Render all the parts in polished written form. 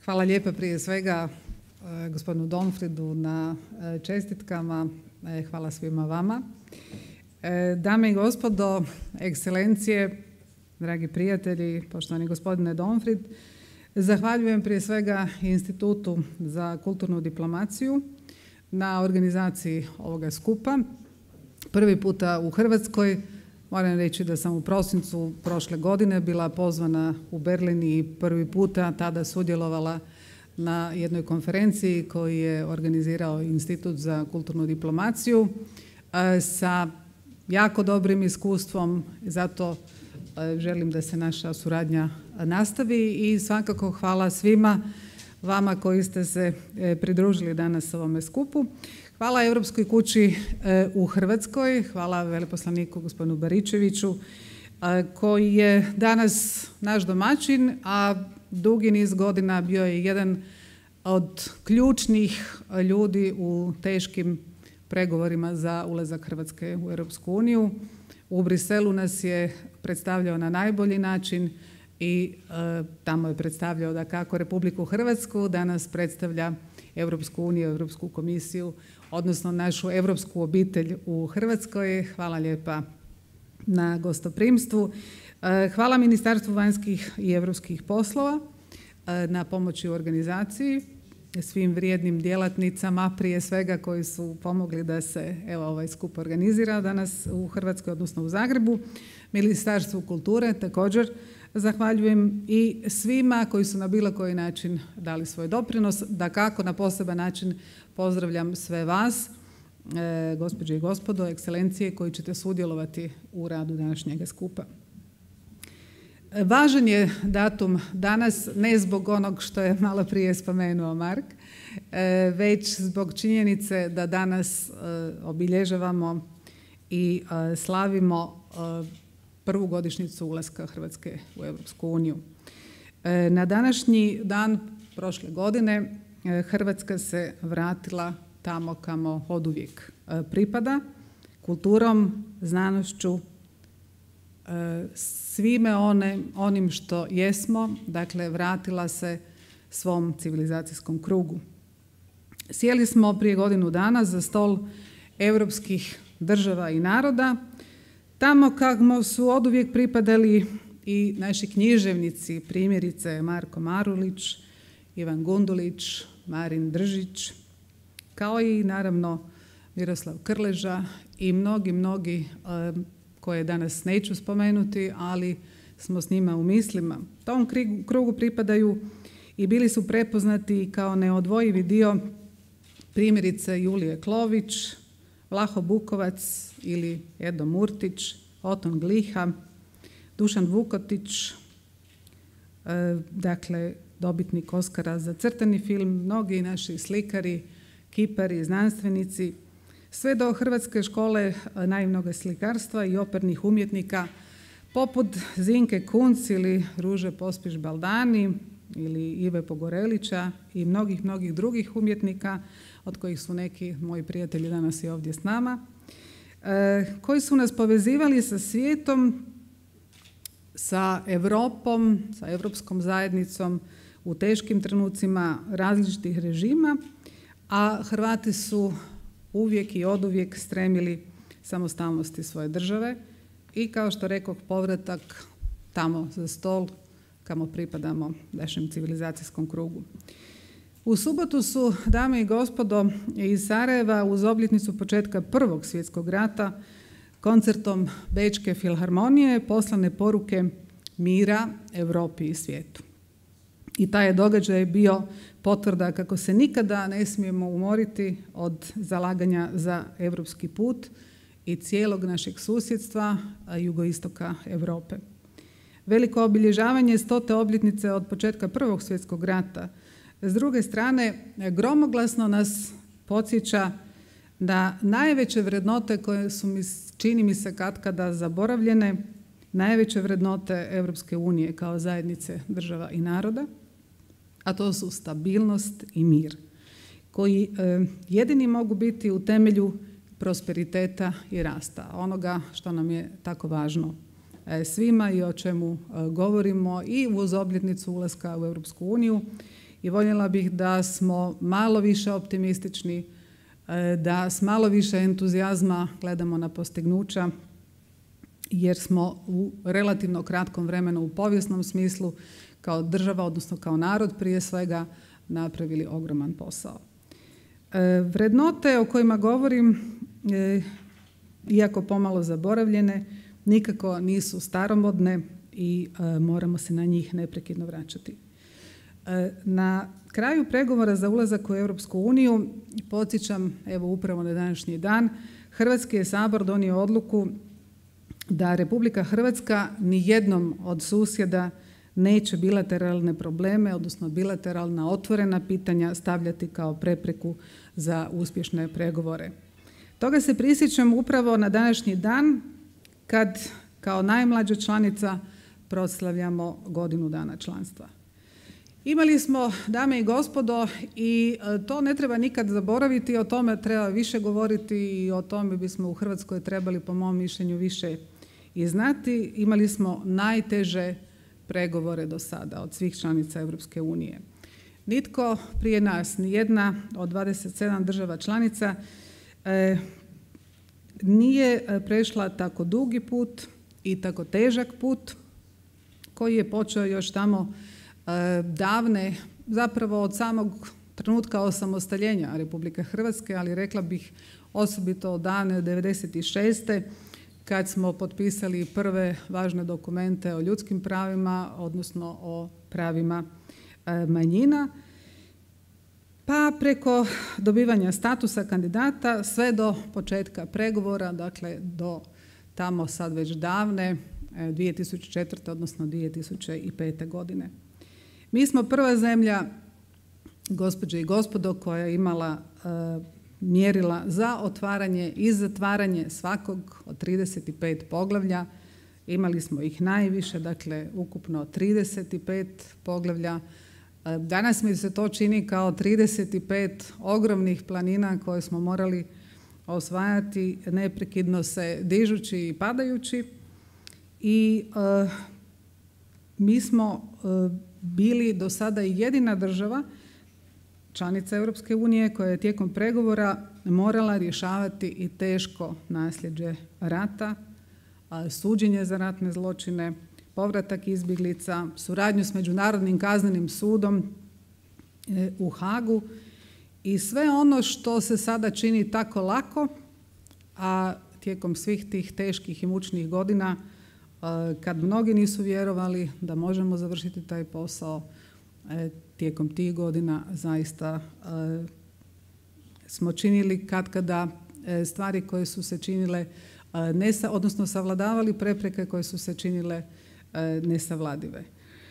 Hvala lijepa prije svega gospodinu Donfridu na čestitkama. Hvala svima vama. Dame i gospodo, ekscelencije, dragi prijatelji, poštovani gospodine Donfrid, zahvaljujem prije svega Institutu za kulturnu diplomaciju na organizaciji ovoga skupa. Prvi puta u Hrvatskoj. Moram reći da sam u prosincu prošle godine bila pozvana u Berlin i prvi puta tada sudjelovala na jednoj konferenciji koju je organizirao Institut za kulturnu diplomaciju sa jako dobrim iskustvom. Zato želim da se naša suradnja nastavi i svakako hvala svima vama koji ste se pridružili danas ovome skupu. Hvala Europskoj kući u Hrvatskoj, hvala veleposlaniku gospodinu Baričeviću koji je danas naš domaćin, a dugi niz godina bio je jedan od ključnih ljudi u teškim pregovorima za ulazak Hrvatske u Europsku uniju. U Briselu nas je predstavljao na najbolji način i tamo je predstavljao dakako Republiku Hrvatsku, danas predstavlja Europsku uniju, Europsku komisiju, odnosno našu europsku obitelj u Hrvatskoj. Hvala lijepa na gostoprimstvu. Hvala Ministarstvu vanjskih i europskih poslova na pomoći u organizaciji, svim vrijednim djelatnicama prije svega koji su pomogli da se ovaj skup organizira danas u Hrvatskoj, odnosno u Zagrebu. Ministarstvu kulture također zahvaljujem i svima koji su na bilo koji način dali svoj doprinos. Dakako na poseban način pozdravljam sve vas, gospođe i gospodo, ekscelencije koji ćete sudjelovati u radu današnjega skupa. Važan je datum danas ne zbog onog što je malo prije spomenuo Mark, već zbog činjenice da danas obilježavamo i slavimo prvu godišnjicu ulaska Hrvatske u Europsku uniju. Na današnji dan prošle godine Hrvatska se vratila tamo kamo oduvijek pripada, kulturom, znanošću, svime onim što jesmo, dakle vratila se svom civilizacijskom krugu. Sjeli smo prije godinu dana za stol europskih država i naroda, tamo kako su oduvijek pripadali i naši književnici, primjerice Marko Marulić, Ivan Gundulić, Marin Držić, kao i naravno Miroslav Krleža i mnogi koje danas neću spomenuti, ali smo s njima u mislima. Tom krugu pripadaju i bili su prepoznati kao neodvojivi dio primjerice Julije Klović, Vlaho Bukovac ili Edo Murtić, Oton Gliha, Dušan Vukotić, dakle dobitnik Oskara za crtani film, mnogi naši slikari, kipari, znanstvenici, sve do Hrvatske škole naivnog slikarstva i opernih umjetnika poput Zinke Kunc ili Ruže Pospiš Baldani ili Ive Pogorelića i mnogih drugih umjetnika od kojih su neki moji prijatelji danas i ovdje s nama, koji su nas povezivali sa svijetom, sa Europom, sa Europskom zajednicom u teškim trenucima različitih režima, a Hrvati su uvijek i oduvijek stremili samostalnosti svoje države i kao što rekoh, povratak tamo za stol kamo pripadamo našem civilizacijskom krugu. U subotu su, dame i gospodo, iz Sarajeva uz obljetnicu početka Prvog svjetskog rata koncertom Bečke filharmonije poslane poruke mira Europi i svijetu. I taj je događaj bio potvrda kako se nikada ne smijemo umoriti od zalaganja za europski put i cijelog našeg susjedstva, jugoistoka Europe. Veliko obilježavanje 100. obljetnice od početka Prvog svjetskog rata s druge strane gromoglasno nas podsjeća da najveće vrednote koje su čini mi se katkada zaboravljene, najveće vrednote Europske unije kao zajednice država i naroda, a to su stabilnost i mir, koji jedini mogu biti u temelju prosperiteta i rasta, onoga što nam je tako važno svima i o čemu govorimo i uz obljetnicu ulaska u Europsku uniju i voljela bih da smo malo više optimistični, da s malo više entuzijazma gledamo na postignuća, jer smo u relativno kratkom vremenu u povijesnom smislu kao država, odnosno kao narod prije svega, napravili ogroman posao. Vrednote o kojima govorim, iako pomalo zaboravljene, nikako nisu staromodne i moramo se na njih neprekidno vraćati. Na kraju pregovora za ulazak u Europsku uniju, podsjećam, evo upravo na današnji dan, Hrvatski je sabor donio odluku da Republika Hrvatska nijednom od susjeda neće bilateralne probleme, odnosno bilateralna otvorena pitanja stavljati kao prepreku za uspješne pregovore. Toga se prisjećam upravo na današnji dan kad kao najmlađa članica proslavljamo godinu dana članstva. Imali smo, dame i gospodo, i to ne treba nikad zaboraviti, o tome treba više govoriti i o tome bismo u Hrvatskoj trebali, po mom mišljenju, više i znati. Imali smo najteže pregovore do sada od svih članica Europske unije. Nitko prije nas, nijedna od 27 država članica nije prešla tako dugi put i tako težak put koji je počeo još tamo davne, zapravo od samog trenutka osamostaljenja Republike Hrvatske, ali rekla bih osobito od dana 96. kad smo potpisali prve važne dokumente o ljudskim pravima, odnosno o pravima manjina, pa preko dobivanja statusa kandidata sve do početka pregovora, dakle do tamo sad već davne 2004. odnosno 2005. godine. Mi smo prva zemlja, gospođe i gospodo, koja je imala mjerila za otvaranje i zatvaranje svakog od 35 poglavlja. Imali smo ih najviše, dakle ukupno 35 poglavlja. Danas mi se to čini kao 35 ogromnih planina koje smo morali osvajati, neprekidno se dižući i padajući. I mi smo bili do sada jedina država, članica Europske unije, koja je tijekom pregovora morala rješavati i teško nasljeđe rata, suđenje za ratne zločine, povratak izbjeglica, suradnju s Međunarodnim kaznenim sudom u Hagu i sve ono što se sada čini tako lako, a tijekom svih tih teških i mučnih godina, kad mnogi nisu vjerovali da možemo završiti taj posao, tijekom tih godina zaista smo činili katkada stvari koje su se činile, odnosno savladavali prepreke koje su se činile nesavladive.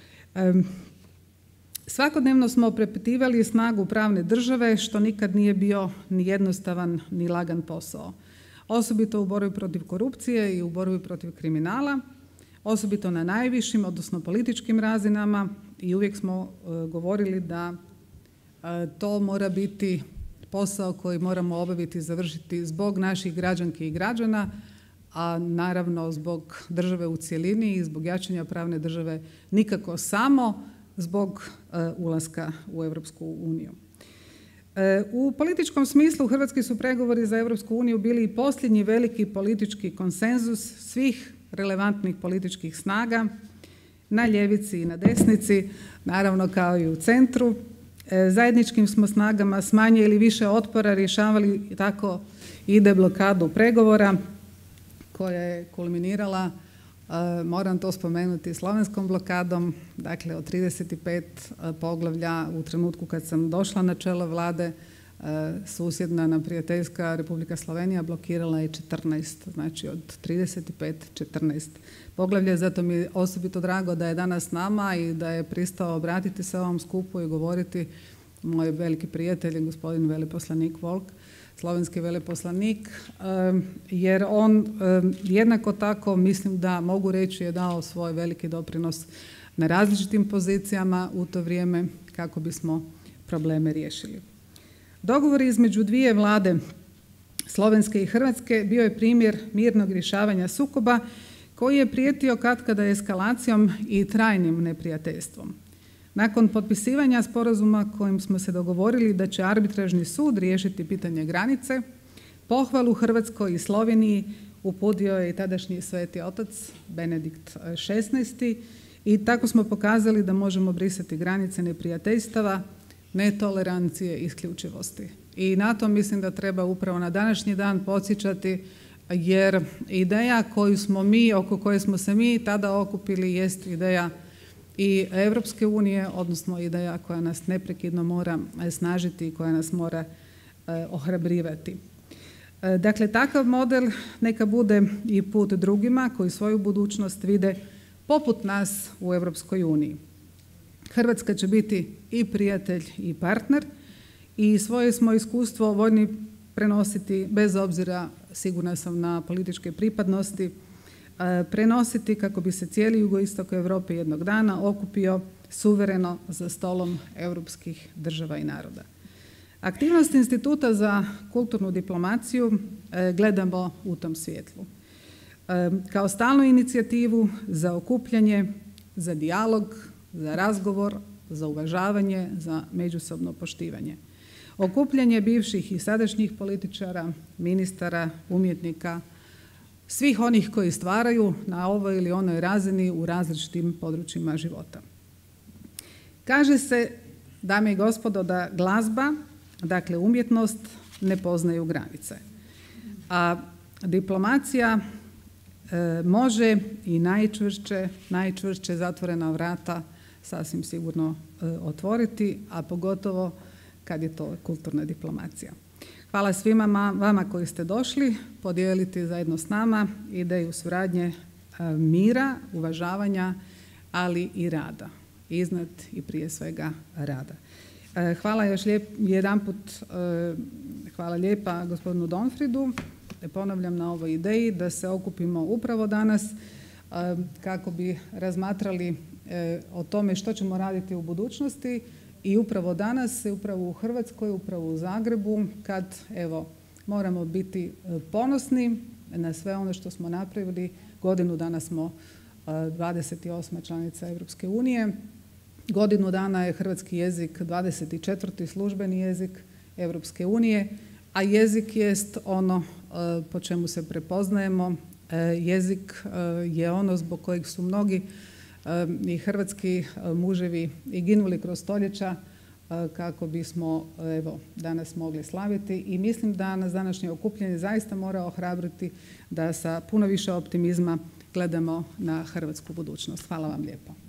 Svakodnevno smo prepitivali snagu pravne države, što nikad nije bio ni jednostavan ni lagan posao. Osobito u borbi protiv korupcije i u borbi protiv kriminala, osobito na najvišim, odnosno političkim razinama, i uvijek smo govorili da to mora biti posao koji moramo obaviti i završiti zbog naših građanki i građana, a naravno zbog države u cjelini i zbog jačanja pravne države, nikako samo zbog ulaska u Europsku uniju. U političkom smislu hrvatski su pregovori za Europsku uniju bili i posljednji veliki politički konsenzus svih relevantnih političkih snaga na ljevici i na desnici, naravno kao i u centru. Zajedničkim smo snagama s manje ili više otpora rješavali tako i deblokadu pregovora koja je kulminirala, moram to spomenuti, slovenskom blokadom, dakle od 35 poglavlja u trenutku kad sam došla na čelo vlade, susjedna nam prijateljska Republika Slovenija blokirala je 14, znači od 35 14 poglavlja. Zato mi je osobito drago da je danas s nama i da je pristao obratiti se ovom skupu i govoriti moj veliki prijatelj, gospodin veleposlanik Volk, slovenski veleposlanik, jer on jednako tako, mislim da mogu reći, je dao svoj veliki doprinos na različitim pozicijama u to vrijeme kako bismo probleme riješili. Dogovor između dvije vlade, Slovenske i Hrvatske, bio je primjer mirnog rješavanja sukoba koji je prijetio katkada eskalacijom i trajnim neprijateljstvom. Nakon potpisivanja sporazuma kojim smo se dogovorili da će arbitražni sud riješiti pitanje granice, pohvalu Hrvatskoj i Sloveniji uputio je i tadašnji Sveti Otac Benedikt XVI i tako smo pokazali da možemo brisati granice neprijateljstava, netolerancije i isključivosti. I na to mislim da treba upravo na današnji dan podsjećati, jer ideja koju smo mi, oko koje smo se mi tada okupili jest ideja i Europske unije, odnosno ideja koja nas neprekidno mora snažiti i koja nas mora ohrabrivati. Dakle, takav model neka bude i put drugima koji svoju budućnost vide poput nas u Europskoj uniji. Hrvatska će biti i prijatelj i partner i svoje smo iskustvo voljni prenositi bez obzira, sigurna sam, na političke pripadnosti, prenositi kako bi se cijeli jugoistok Europe jednog dana okupio suvereno za stolom europskih država i naroda. Aktivnost Instituta za kulturnu diplomaciju gledamo u tom svjetlu. Kao stalnu inicijativu za okupljanje, za dijalog, za razgovor, za uvažavanje, za međusobno poštivanje. Okupljanje bivših i sadašnjih političara, ministara, umjetnika, svih onih koji stvaraju na ovoj ili onoj razini u različitim područjima života. Kaže se, dame i gospodo, da glazba, dakle umjetnost, ne poznaju granice. A diplomacija može i najčvršće zatvorena vrata sasvim sigurno otvoriti, a pogotovo kad je to kulturna diplomacija. Hvala svima vama koji ste došli podijeliti zajedno s nama ideju suradnje, mira, uvažavanja, ali i rada. Iznad i prije svega rada. Hvala još jedanput, hvala lijepa gospodinu Donfridu. Ponavljam na ovoj ideji da se okupimo upravo danas kako bi razmatrali o tome što ćemo raditi u budućnosti i upravo danas, upravo u Hrvatskoj, upravo u Zagrebu, kad evo moramo biti ponosni na sve ono što smo napravili. Godinu dana smo 28. članica Europske unije. Godinu dana je hrvatski jezik 24. službeni jezik Europske unije, a jezik jest ono po čemu se prepoznajemo. Jezik je ono zbog kojeg su mnogi i hrvatski muževi i ginuli kroz stoljeća kako bismo evo danas mogli slaviti i mislim da nas današnje okupljanje zaista mora ohrabriti da sa puno više optimizma gledamo na hrvatsku budućnost. Hvala vam lijepo.